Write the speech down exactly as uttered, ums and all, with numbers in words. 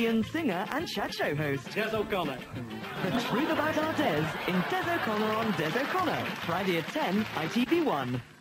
comedian, singer and chat show host. Des O'Connor. The truth about our Des in Des O'Connor on Des O'Connor. Friday at ten, I T V one.